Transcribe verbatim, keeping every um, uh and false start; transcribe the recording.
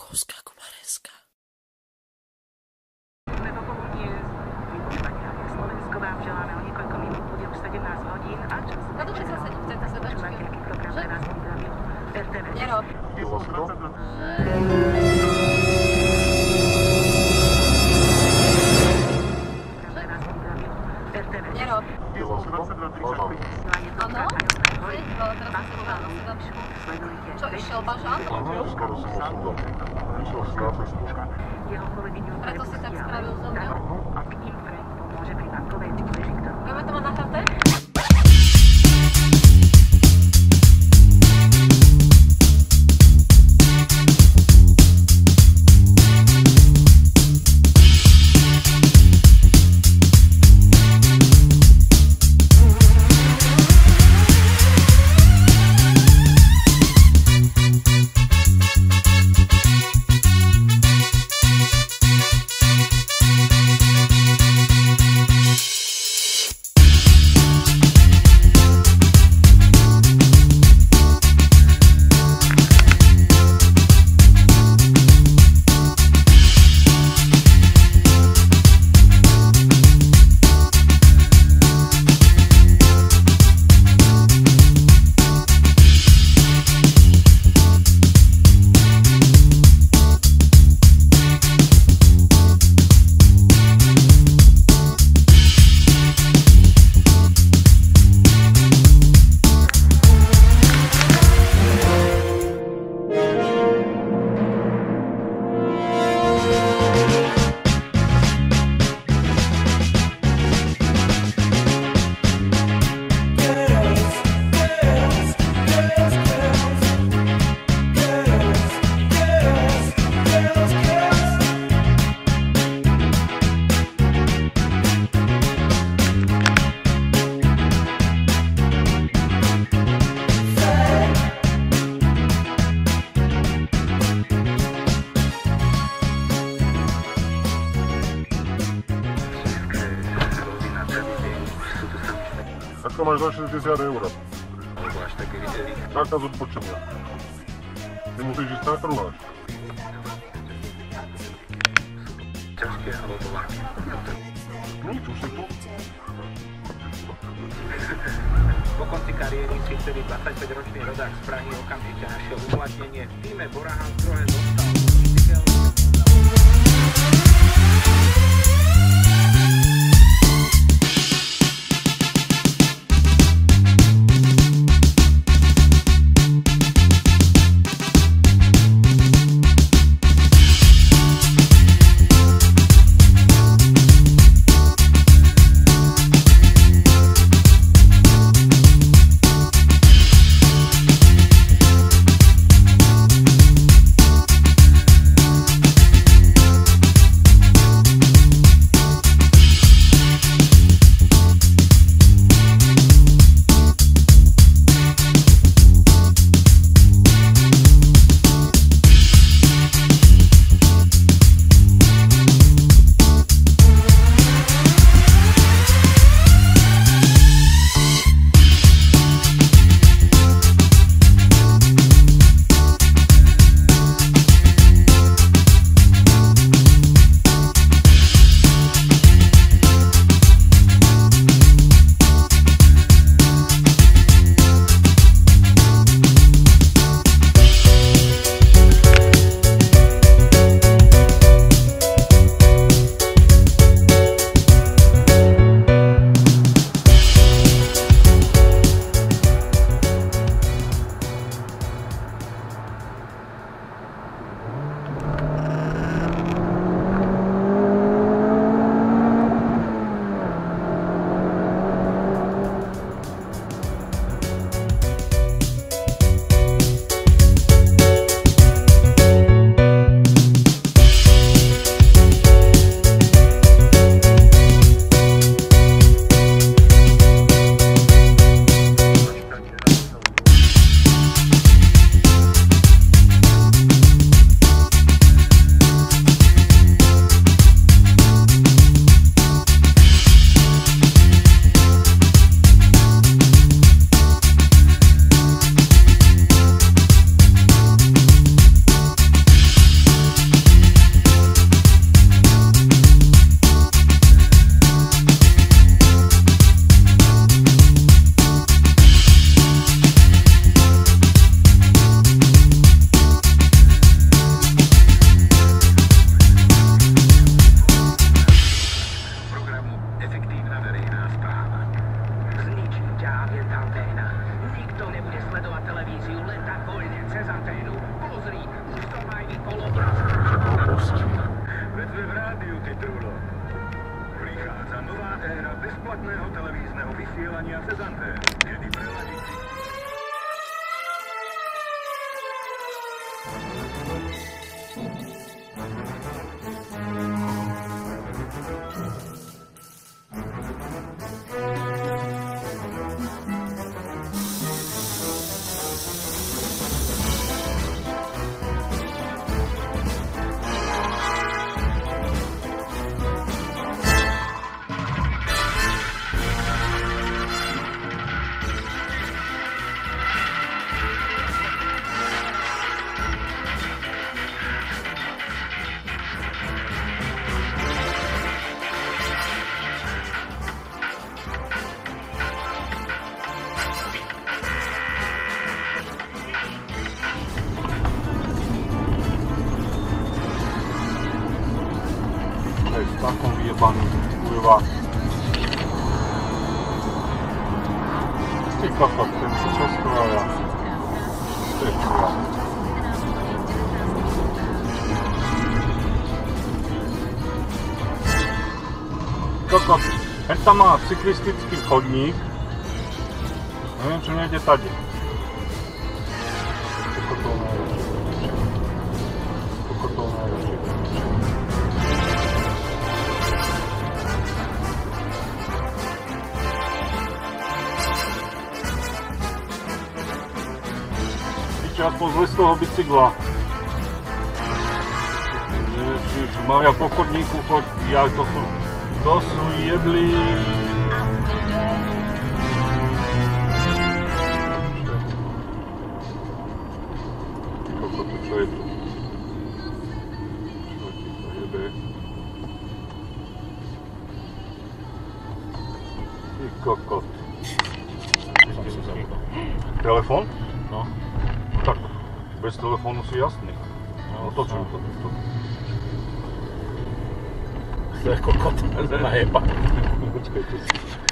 Rakovská Kumareska. Slovensko vám želáme o niekoľko minút, bude už sedemnásť hodín a čas. No dobre sa sedí v tejto sedačke. Máte nejaký program pre vás pripravil er té vé? Nerob. Nerob. Áno? Čo, išiel bažant? Preto si tak spravil so mňou? Vieme to mať nahraté? To máš za šesťdesiat eur. Alebo až taký riteľík. Zákaz odpočenia. Ty musíš ísť na kruháč. Ťažké alebo ľahké. Nič, už si tu. Po konci kariéry si vtedy dvadsaťpäťročný rodák z Prahy okamžite našiel uplatnenie v týme Borahan Strohe dostal. Trulo. Prichádza nová éra bezplatného televízneho vysielania cez anténu, kedy preladíci... V takom vyjebanom kurva. Ty kokot, ten si čo skroja. To je kurva. Kokot, ten tam má cyklistický chodník. Neviem, čo nejde tady. Kokotov najväčšie. Kokotov najväčšie. Aspoň zle z toho bicykla. Ježiš, Maria, po chodníku choď, ja, to sú, to sú jedli. Koľko to, čo je tu? Čo ti to jebe? Ty kokot. Telefón? No. Tak, bez telefónu si jasný. No to čo to to. To je kokot, najeba. Počkaj, tu si.